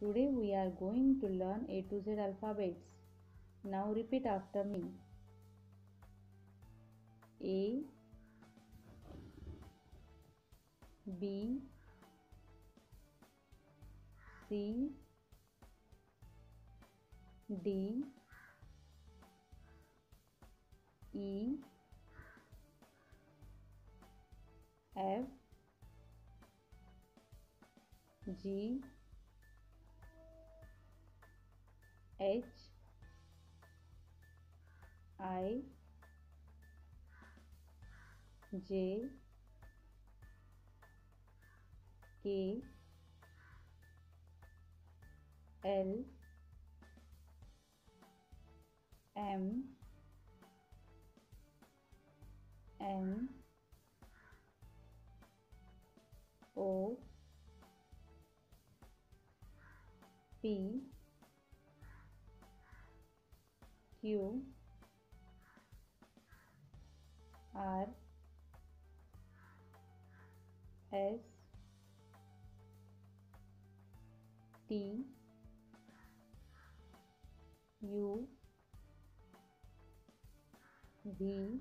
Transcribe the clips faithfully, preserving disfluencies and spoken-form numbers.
Today we are going to learn A to Z alphabets. Now repeat after me. A, B, C, D, E, F, G, H, I, J, K, L, M, N, O, P, Q, R, S, T, U, V,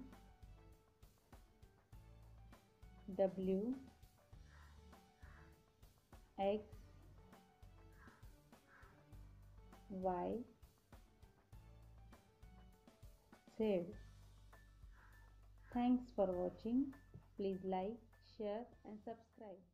W, X, Y, Z. Thanks for watching. Please like, share and subscribe.